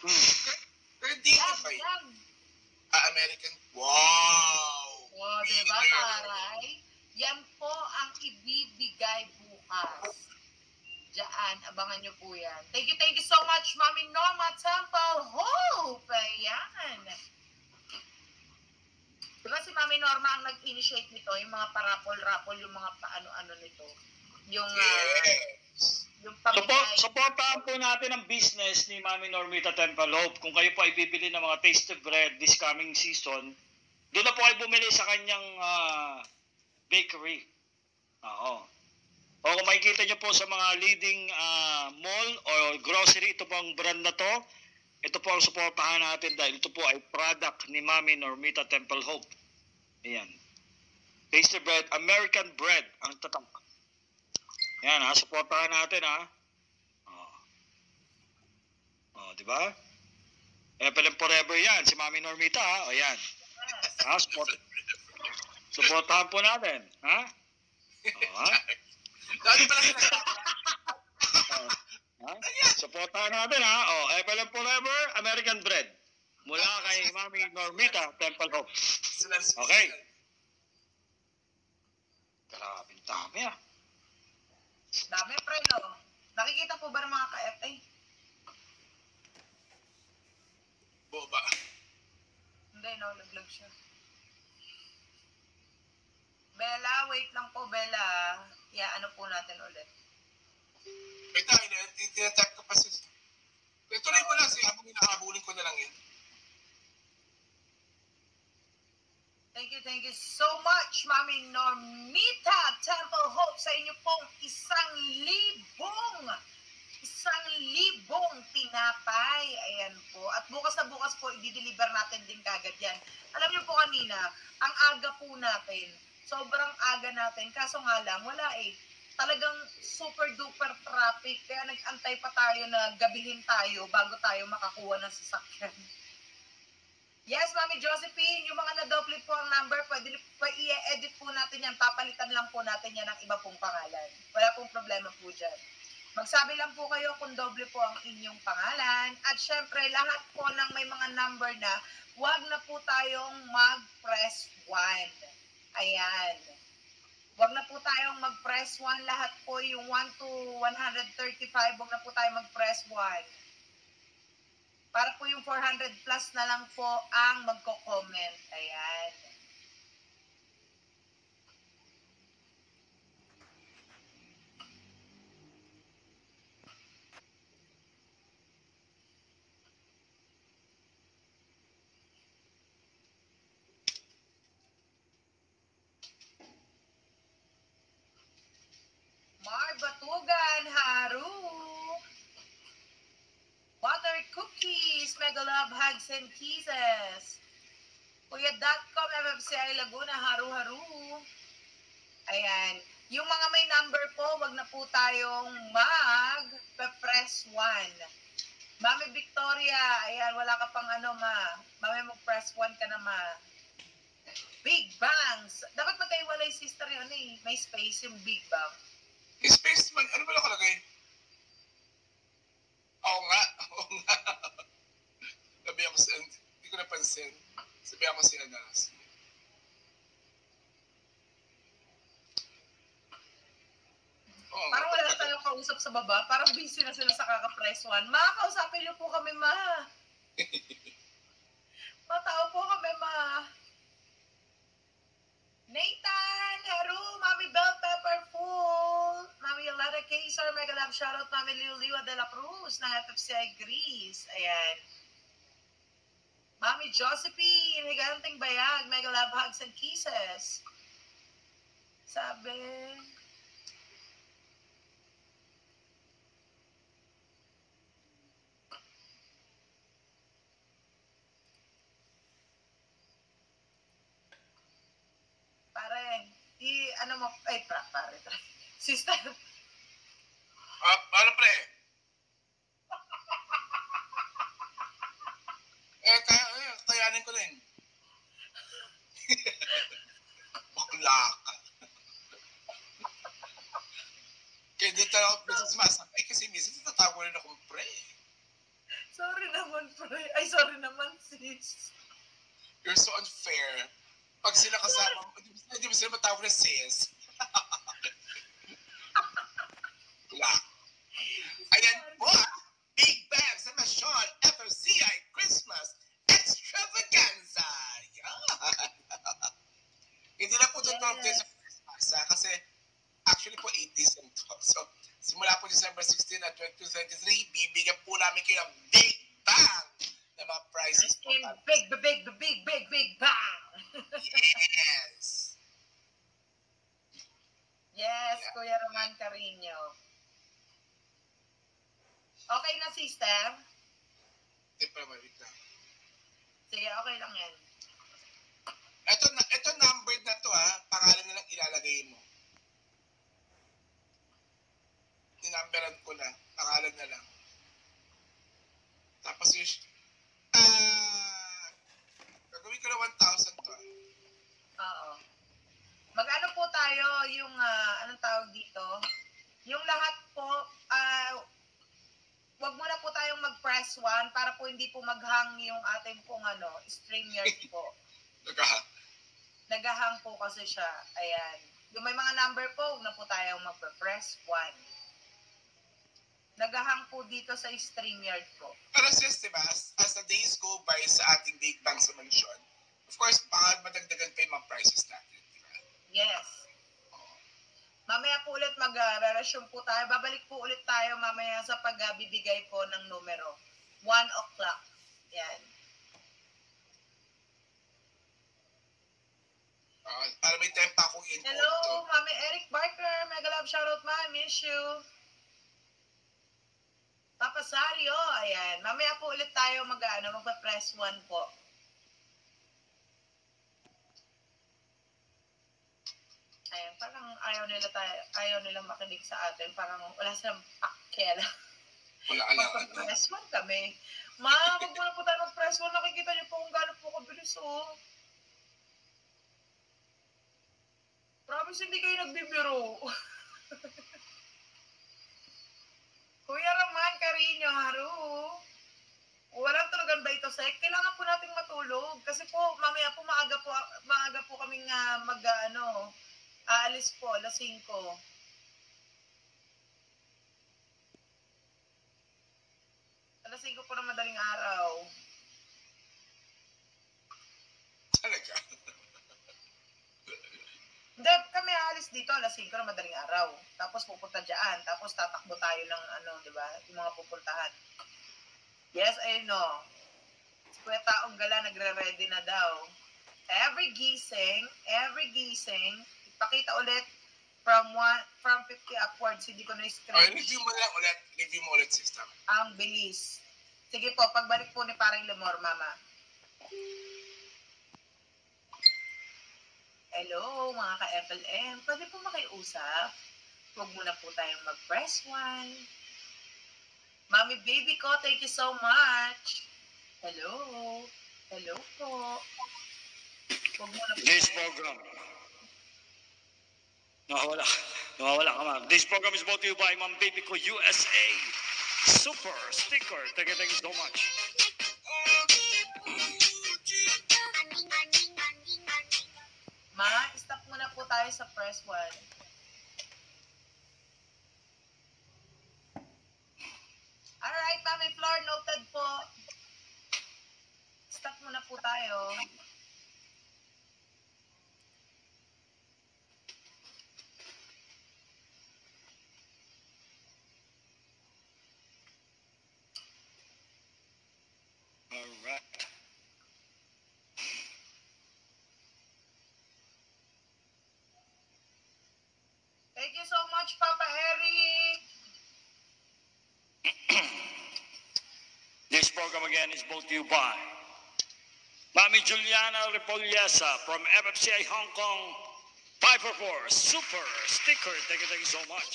Pero di ka ba yun? American. Wow! Wow, diba, Karay? Yan po ang ibibigay bukas. Diyan, abangan nyo po yan. Thank you so much, Mami Norma Temple Hope. Ayan. Diba si Mami Norma ang nag-initiate nito, yung mga parapol-rapol, yung mga paano-ano nito. Yung, yung supportahan po natin ang business ni Mami Normita Temple Hope. Kung kayo po ay bibili ng mga tasted bread this coming season, doon na po ay bumili sa kanyang bakery. Oo. O kung makikita nyo po sa mga leading mall or grocery, ito po ang brand na to. Ito po ang supportahan natin dahil ito po ay product ni Mami Normita Temple Hope. Ayan. Tasted bread, American bread ang tatak. Ayan ha, supportahan natin ha. Di ba? Apple and Forever yan, si Mami Normita ha. O yan. Ha, supportahan po natin. Ha? Ha? Dati pala sila. Supportahan natin ha. Apple and Forever, American bread. Mula kay Mami Normita Temple Hope. Okay. Grabe, dami ah. Dami, pre, no? Nakikita po ba ng mga ka-FA? Boba. Hindi, no? Laglag siya. Bella, wait lang po, Bella. Ano po natin ulit. Wait tayo, tinatap ka pa siya. Tuloy mo lang siya, habang hinahabulin ko na lang yun. Thank you so much, Mami Normita Temple Hope, sa inyo pong 1,000 tinapay. Ayan po. At bukas na bukas po, i-deliver natin din kagad yan. Alam niyo po kanina, ang aga po natin, sobrang aga natin, kaso nga lang, wala eh. Talagang super duper traffic, kaya nag-antay pa tayo na gabihin tayo bago tayo makakuha ng sasakyan. Yes, Mami Josephine, yung mga na-double po ang number, pwede i-edit po natin yan, papalitan lang po natin yan ng iba pong pangalan. Wala pong problema po dyan. Magsabi lang po kayo kung doble po ang inyong pangalan. At syempre, lahat po ng may mga number na, huwag na po tayong mag-press 1. Ayan. Huwag na po tayong mag-press 1. Lahat po yung 1 to 135, huwag na po tayong mag-press 1. Para po yung 400 plus na lang po ang magko-comment. Ayan. Mar Batugan, Haru. Water Cookies, Mega Love Hugs and Kisses. Kuya.com, FFCI Laguna, Haru-Haru. Ayan. Yung mga may number po, wag na po tayong mag-press 1. Mami Victoria, ayan, wala ka pang ma. Mami, mag-press 1 ka na, ma. Big Bangs. Dapat magkaiwalay, sister, yun eh. May space yung Big Bang. May space man, ano ba nakalagay? Oo nga. Sabi ako siya, hindi ko napansin. Sabi ako siya na. Parang wala na tayong kausap sa baba. Parang busy na sila sa kaka-press 1. Ma, kausapin niyo po kami, ma. Matao po kami, ma. Nathan, Haru, Mami Bell Pepper Full, Mami Yolanda Kaysar, Mega Love Shoutout, Mami Liuliwa de la Cruz ng FFCI Greece. Ayan. Mami Josephine, Higanting Bayag, Mega Love Hugs and Kisses. Sabi... Pare, pare. Sister. Ano pre? Kayanin ko rin. Bakla ka. Kaya dito ako sumasakay kasi minsan tatawag rin akong pre. Sorry naman sis. You're so unfair. Pag sila kasama, hindi mo sila matawag na sis. Wala. Ayan po, Big Bang sa Maison FFCI Christmas Extravaganza. Yan. Hindi na po ito 12 days of Christmas, kasi actually po 8 days lang to. So, simula po December 16 at 2023, bibigyan po namin kayo ng Big Bang na mga prizes po. Big bang! Yes! Yes, Kuya Roman Carino. Okay na, sister? Hindi pa naman, wait lang. Sige, okay lang yan. Ito numbered na to pangalan na lang ilalagay mo. Ninumberan ko na, pangalan na lang. Tapos yung, gagawin ko na 1,000 to. Oo. Mag-ano po tayo yung, anong tawag dito? Yung lahat po, wag muna po tayong mag-press 1 para po hindi po maghang yung ating pong StreamYard po. Nagahang po kasi siya. Ayan. Yung may mga number po, huwag na po tayong mag-press 1. Nagahang po dito sa StreamYard po. Pero sis, diba, as the days go by sa ating Big Bang sa mansyon, of course, madagdagan pa yung mga prices natin. Diba? Yes. Mamaya po ulit mag-relasyon po tayo. Babalik po ulit tayo mamaya sa pagbibigay po ng numero. 1 o'clock. Yan. Para may time pa akong input. Hello, Mami Eric Barker. Mega love shoutout, ma. Miss you. Papa Sario. Ayan. Mamaya po ulit tayo magpa-press 1 po. Ayan, parang ayaw nila makinig sa atin. Parang wala silang pakialam. Wala alam. Press 1 kami. Ma, wag muna po tayo mag-press 1. Nakikita niyo po kung gaano po kabilis, oh. Promise, hindi kayo nagbibiro. Kuya Roman Carino, haro. Walang tulugan ba ito, Sek? Kailangan po nating matulog. Kasi po, mamaya po maaga po kaming aalis po, alas 5. Alas 5 po na madaling araw. Talaga. Hindi, kami aalis dito, alas 5 na madaling araw. Tapos pupunta dyan. Tapos tatakbo tayo ng di ba? Yung mga pupuntahan. Yes, I know. Si Kuya Taong Gala nagre-ready na daw. Every gising, ipakita ulit from 50 upwards. Hindi ko na-screen. Review mo lang ulit. Review mo ulit, sister. Ang bilis. Sige po, pagbalik po ni Paring Lemor, Mama. Hello, mga ka-FLM. Pwede po makiusap. Huwag muna po tayong mag-press 1. Mami baby ko, thank you so much. Hello. Hello po. Huwag muna po This tayo. program. Nawawala ka, ma'am. This program is brought to you by Ma'am Baby Ko USA. Super sticker. Thank you so much. Ma, stop muna po tayo sa press 1. Alright, Mami Flor, noted po. Stop muna po tayo. Alright. Thank you so much, Papa Eric. This program again is brought to you by Mami Juliana Repollesa from FFCI Hong Kong 544 Super Sticker. Thank you so much.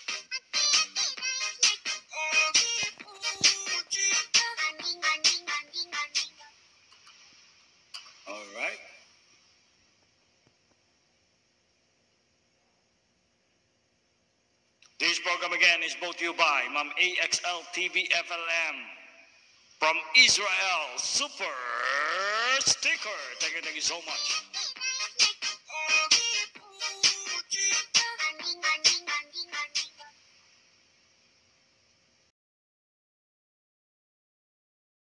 All right. This program again is brought to you by Ma'am AXL TV FLM from Israel, Super Sticker. Thank you so much.